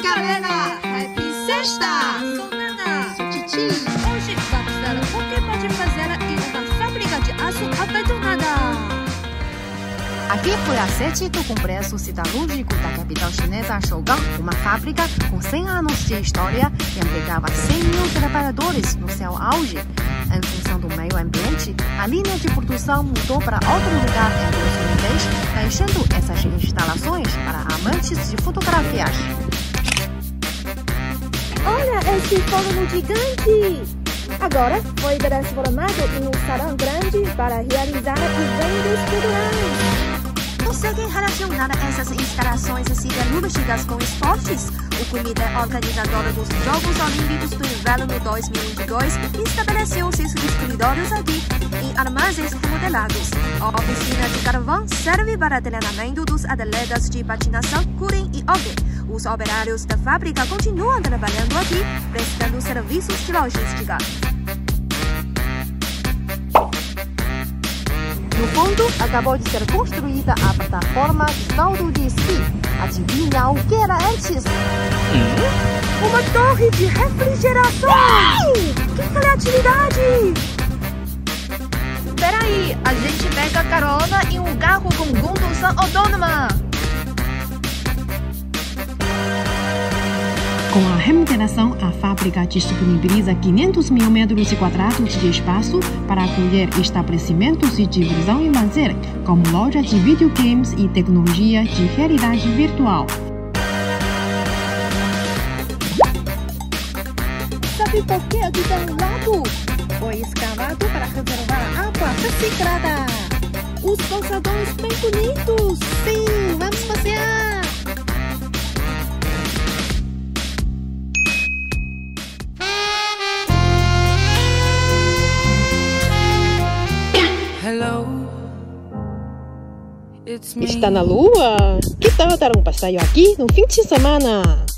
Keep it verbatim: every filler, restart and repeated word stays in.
galera! Happy Sexta! Sou Nana! Sou Titi! Hoje vamos ver o que pode fazer em uma fábrica de aço abandonada. Aqui foi a sede do Congresso Siderúrgico da capital chinesa Shogang, uma fábrica com cem anos de história que empregava cem mil trabalhadores no seu auge. Em função do meio ambiente, a linha de produção mudou para outro lugar em dois mil e dez, deixando essas instalações para amantes de fotografias. Olha esse forno gigante! Agora foi transformado em um salão grande para realizar eventos culturais. Conseguem relacionar essas instalações siderúrgicas com esportes? O Comitê Organizador dos Jogos Olímpicos do Inverno dois mil e vinte e dois estabeleceu seus escritórios aqui, em armazéns remodelados. A oficina de carvão serve para treinamento dos atletas de patinação, curling e hockey. Os operários da fábrica continuam trabalhando aqui, prestando serviços de logística. No fundo, acabou de ser construída a plataforma de salto de esqui. Adivinha o que era antes? Hum? Uma torre de refrigeração! Uau! Que criatividade! Peraí, a gente pega carona em um carro com condução autônoma. Com a remodelação, a fábrica disponibiliza quinhentos mil metros quadrados de espaço para acolher estabelecimentos de diversão e lazer, como loja de videogames e tecnologia de realidade virtual. Sabe por que aqui tem um lago? Foi escavado para reservar água reciclada. Os calçadões bem bonitos. Sim, vamos passear. Está na lua? Que tal dar um passeio aqui no fim de semana?